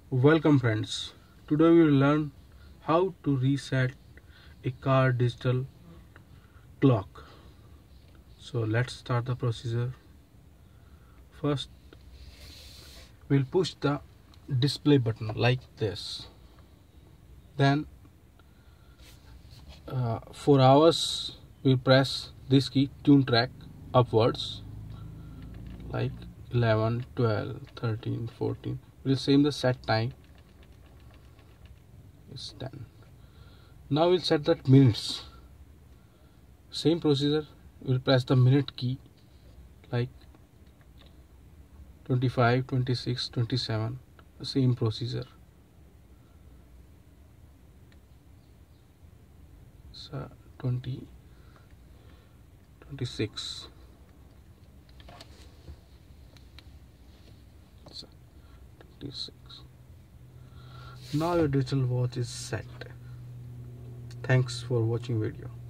Welcome friends. Today we will learn how to reset a car digital clock. So let's start the procedure. First we'll push the display button like this. Then for hours we'll press this key tune track upwards like 11, 12, 13, 14. We'll save the set time. It's 10. Now we'll set that minutes. Same procedure. We'll press the minute key like 25, 26, 27. Same procedure. So 20, 26. So 26. Now your digital watch is set. Thanks for watching video.